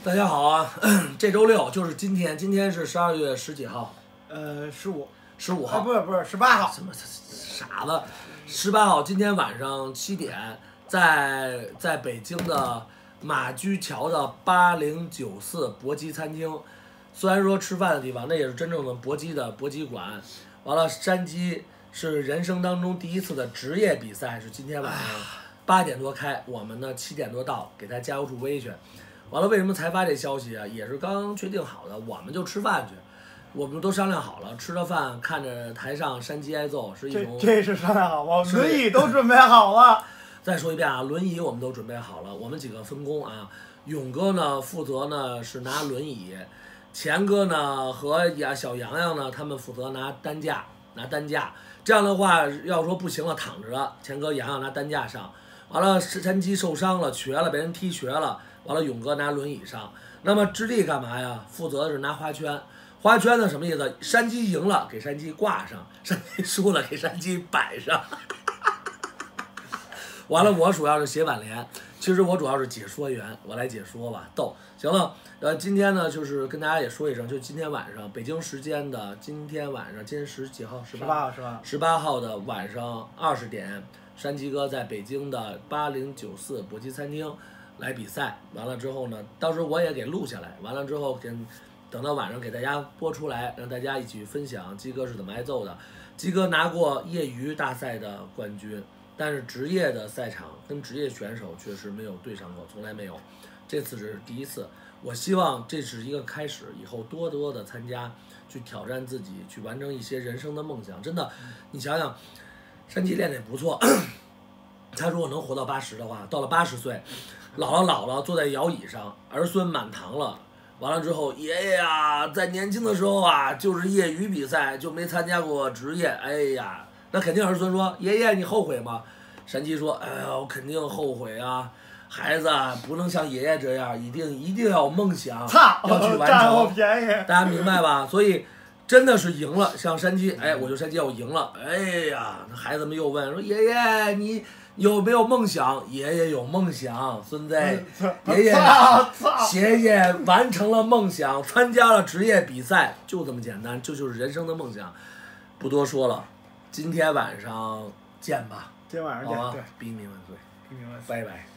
大家好啊！这周六就是今天，今天是12月10几号 15 号， 不是18号。 什么傻子？18号，今天晚上7点，在北京的马驹桥的8094搏击餐厅，虽然说吃饭的地方，那也是真正的搏击馆。完了，山鸡是人生当中第一次的职业比赛，是今天晚上8点多开，我们呢7点多到，给他加油助威去。完了，为什么才发这消息啊？也是刚确定好的，我们就吃饭去，我们都商量好了，吃了饭看着台上山鸡挨揍是一种。 这是商量好吗？轮椅都准备好了。 再说一遍啊，轮椅我们都准备好了，我们几个分工啊，勇哥呢负责呢是拿轮椅，钱哥呢和小洋洋呢他们负责拿担架。这样的话，要说不行了躺着，钱哥洋洋拿担架上，完了山鸡受伤了瘸了，被人踢瘸了。完了，勇哥拿轮椅上，那么智利干嘛呀？负责的是拿花圈。花圈呢什么意思？山鸡赢了给山鸡挂上，山鸡输了给山鸡摆上。完了，我主要是写挽联，其实我主要是解说员，我来解说吧，逗。行了，今天呢就是跟大家也说一声，就今天晚上北京时间的今天晚上，今天10几号？18号的晚上20点，山鸡哥在北京的8094搏击餐厅来比赛，完了之后呢，到时候我也给录下来，完了之后等到晚上给大家播出来，让大家一起分享鸡哥是怎么挨揍的。鸡哥拿过业余大赛的冠军，但是职业的赛场跟职业选手确实没有对上过，从来没有，这次是第一次。我希望这是一个开始，以后多多的参加，去挑战自己，去完成一些人生的梦想。真的，你想想，山鸡练得也不错。他如果能活到80的话，到了80岁，姥姥坐在摇椅上，儿孙满堂了。完了之后，爷爷呀，在年轻的时候啊，就是业余比赛，就没参加过职业。哎呀，那肯定儿孙说，爷爷你后悔吗？山鸡说，哎呀，我肯定后悔啊，孩子不能像爷爷这样，一定要有梦想，要去完成。大家明白吧？所以真的是赢了，像山鸡，哎，我就山鸡我赢了。哎呀，那孩子们又问说，爷爷你有没有梦想？爷爷有梦想，孙子，爷爷完成了梦想，参加了职业比赛，就这么简单，这就是人生的梦想。不多说了，今天晚上见吧。 今天晚上见，对， 兵民万岁， 兵民万岁， 拜拜。